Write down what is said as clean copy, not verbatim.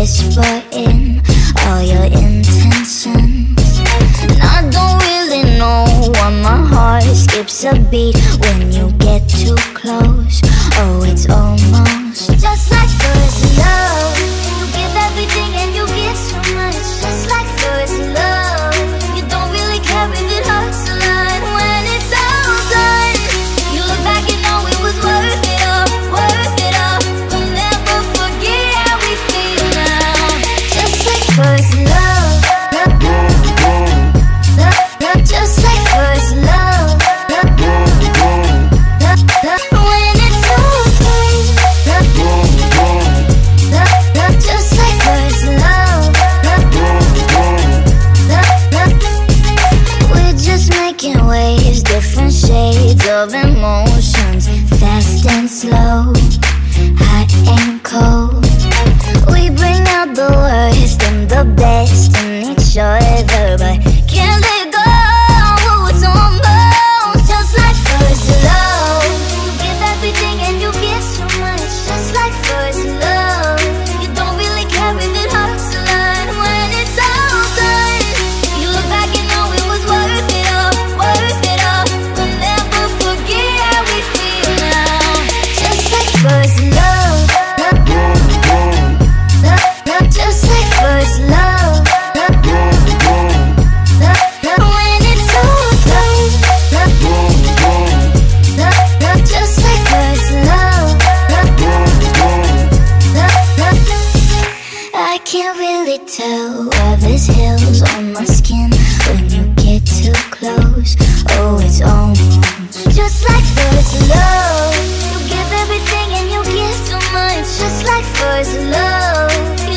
whisper in all your intentions. And I don't really know why my heart skips a beat when you get too close. Oh, it's almost just like first love. You give everything and you give so much. Just like first love. You don't really care if it hurts a lot. When it's all done, you look back and know it was worth it all, worth it all. We'll never forget how we feel now. Just like first love. Just like first love. When it's all done, just like first love. We're just making waves, different shades of emotions, fast and slow, hot and cold. We bring out the worst and the best in each other, but can't let go. It's almost just like first love. You give everything and you give so much. Just like first love. You don't really care if it hurts a lot. When it's all done, you look back and know it was worth it all, worth it all. We'll never forget how we feel now. Just like first love. Just like first love. When it's all done, just like first love. I can't really tell why there's hills on my skin when you get too close. Oh, it's almost just like first love. You give everything and you give so much. Just like first love.